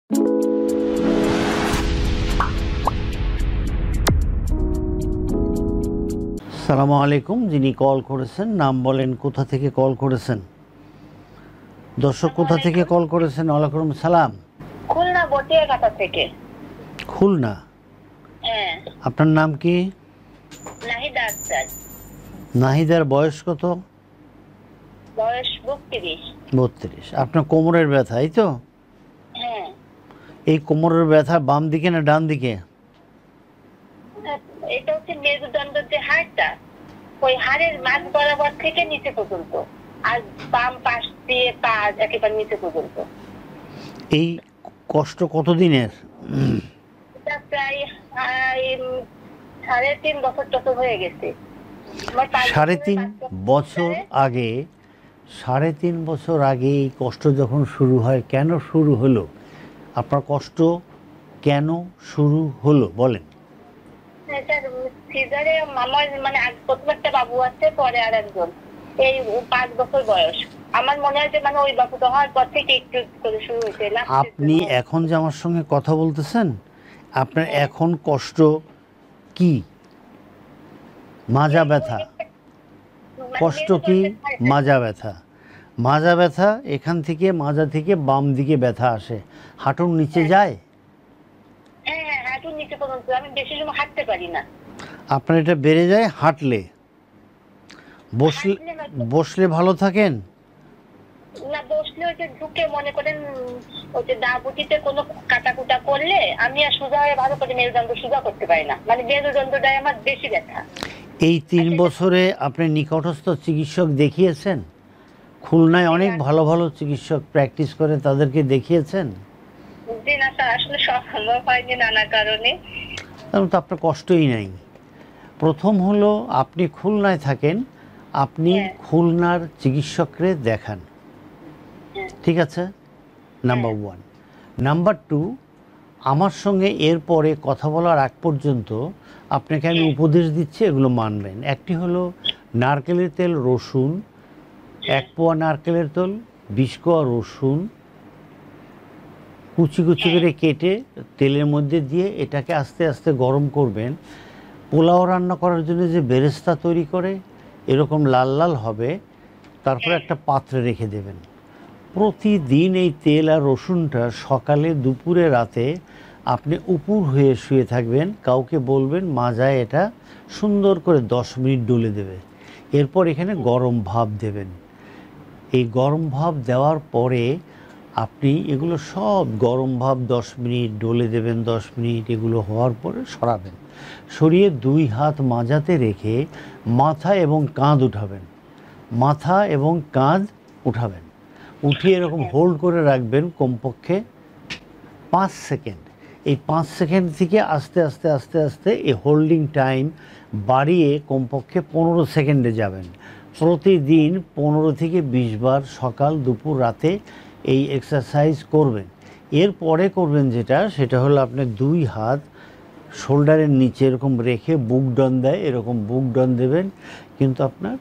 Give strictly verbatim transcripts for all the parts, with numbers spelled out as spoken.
আসসালামু আলাইকুম। যিনি কল করেছেন নাম বলেন, কোথা থেকে কল করেছেন? দর্শক কোথা থেকে কল করেছেন? ওয়ালাইকুম সালাম। খুলনা বটিয়াঘাটা থেকে। খুলনা? হ্যাঁ। আপনার নাম কি? নাহিদা আক্তার। নাহিদার বয়স কত? বয়স বত্রিশ। বত্রিশ। আপনার কোমরের ব্যথা, এই তো? হ্যাঁ। এই কোমরের ব্যথা বাম দিকে না ডান দিকে? এটা হচ্ছে মেরুদণ্ডের যে হাড়টা, ওই হাড়ের মাঝ বরাবর থেকে নিচে পর্যন্ত, আর বাম পাশ দিয়ে পা একেবারে নিচে পর্যন্ত। এই কষ্ট কতদিনের? এটা প্রায় সাড়ে তিন বছর টত হয়ে গেছে। সাড়ে তিন বছর আগে সাড়ে তিন বছর আগে এই কষ্ট যখন শুরু হয়, কেন শুরু হলো? আপনার কষ্ট কেন শুরু হলো বলেন? সিজারে আমার মানে প্রথম একটা বাবু আছে, পরে আর একজন, এই পাঁচ বছর বয়স। আমার মনে হয় যে মানে ওই বাবুটা হওয়ার পর থেকে একটু করে শুরু হয়েছে। আপনি এখন যে আমার সঙ্গে কথা বলতেছেন, আপনার এখন কষ্ট কি? মাজা ব্যথা? কষ্ট কি? মাজা ব্যথা। মাজা ব্যথা এখান থেকে, মাজা থেকে বাম দিকে ব্যথা আসে, হাঁটুর নিচে যায়? হ্যাঁ হ্যাঁ, হাঁটুর নিচে পর্যন্ত। আমি বেশি সময় হাঁটতে পারি না। আপনার এটা বেড়ে যায় হাঁটলে? বসলে বসলে ভালো থাকেন না? বসলে ওই যে ঝুঁকে মনে করেন ওই যে দাঁড়াতে কোনো কাটাকুটা করলে আমি আর সোজা হয়ে ভালো করে মেরুদণ্ড সোজা করতে পারি না, মানে মেরুদণ্ডটাই আমার বেশি ব্যথা। এই তিন বছরে আপনি নিকটস্থ চিকিৎসক দেখিয়েছেন? খুলনায় অনেক ভালো ভালো চিকিৎসক প্র্যাকটিস করে, তাদেরকে দেখিয়েছেন? জি না স্যার, আসলে সম্ভব হয়নি নানা কারণে। কারণ তো আপনার কষ্টই নাই। প্রথম হলো আপনি খুলনায় থাকেন, আপনি খুলনার চিকিৎসকরে দেখান, ঠিক আছে? Number one. নাম্বার টু, আমার সঙ্গে এরপরে কথা বলার আগ পর্যন্ত আপনাকে আমি উপদেশ দিচ্ছি, এগুলো মানবেন। একটি হলো নারকেলের তেল, রসুন, এক পোয়া নারকেলের তেল, বিশ কোয়া রসুন কুচি কুচি করে কেটে তেলের মধ্যে দিয়ে এটাকে আস্তে আস্তে গরম করবেন। পোলাও রান্না করার জন্য যে বেরেস্তা তৈরি করে এরকম লাল লাল হবে, তারপরে একটা পাত্রে রেখে দেবেন। প্রতিদিন এই তেল আর রসুনটা সকালে, দুপুরে, রাতে আপনি উপুর হয়ে শুয়ে থাকবেন, কাউকে বলবেন মাজায় এটা সুন্দর করে দশ মিনিট ডলে দেবে। এরপর এখানে গরম ভাপ দেবেন। এই গরম ভাপ দেওয়ার পরে আপনি এগুলো সব গরম ভাপ দশ মিনিট ডলে দেবেন। দশ মিনিট এগুলো হওয়ার পরে সরাবেন। সরিয়ে দুই হাত মাজাতে রেখে মাথা এবং কাঁধ উঠাবেন। মাথা এবং কাঁধ উঠাবেন, উঠিয়ে এরকম হোল্ড করে রাখবেন কমপক্ষে পাঁচ সেকেন্ড। এই পাঁচ সেকেন্ড থেকে আস্তে আস্তে আস্তে আস্তে এই হোল্ডিং টাইম বাড়িয়ে কমপক্ষে পনেরো সেকেন্ডে যাবেন। প্রতিদিন পনেরো থেকে বিশ বার সকাল, দুপুর, রাতে এই এক্সারসাইজ করবেন। এরপরে করবেন যেটা, সেটা হলো আপনি দুই হাত শোল্ডারের নিচে এরকম রেখে বুক ডন দেয়, এরকম বুক ডন দেবেন, কিন্তু আপনার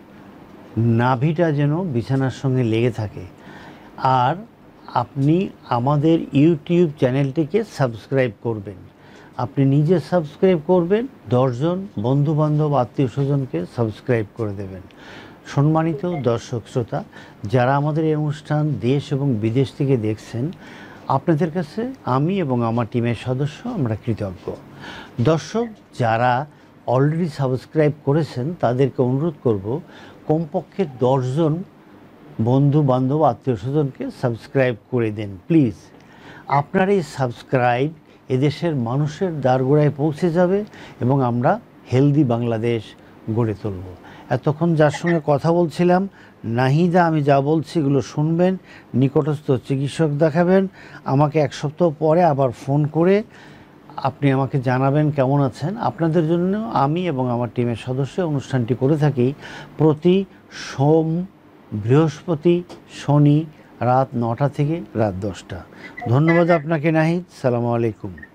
নাভিটা যেন বিছানার সঙ্গে লেগে থাকে। আর আপনি আমাদের ইউটিউব চ্যানেলটিকে সাবস্ক্রাইব করবেন। আপনি নিজে সাবস্ক্রাইব করবেন, দশজন বন্ধুবান্ধব, আত্মীয় স্বজনকে সাবস্ক্রাইব করে দেবেন। সম্মানিত দর্শক শ্রোতা, যারা আমাদের এই অনুষ্ঠান দেশ এবং বিদেশ থেকে দেখছেন, আপনাদের কাছে আমি এবং আমার টিমের সদস্য আমরা কৃতজ্ঞ। দর্শক যারা অলরেডি সাবস্ক্রাইব করেছেন তাদেরকে অনুরোধ করব, কমপক্ষে দশজন বন্ধু বান্ধব, আত্মীয় স্বজনকে সাবস্ক্রাইব করে দেন প্লিজ। আপনার এই সাবস্ক্রাইব এদেশের মানুষের দ্বারগোড়ায় পৌঁছে যাবে এবং আমরা হেলদি বাংলাদেশ গড়ে তুলব। এতক্ষণ যার সঙ্গে কথা বলছিলাম নাহিদা, আমি যা বলছি এগুলো শুনবেন, নিকটস্থ চিকিৎসক দেখাবেন। আমাকে এক সপ্তাহ পরে আবার ফোন করে আপনি আমাকে জানাবেন কেমন আছেন। আপনাদের জন্য আমি এবং আমার টিমের সদস্য অনুষ্ঠানটি করে থাকি প্রতি সোম, বৃহস্পতি, শনি রাত নটা থেকে রাত দশটা। ধন্যবাদ আপনাকে নাহিদ। সালামু আলাইকুম।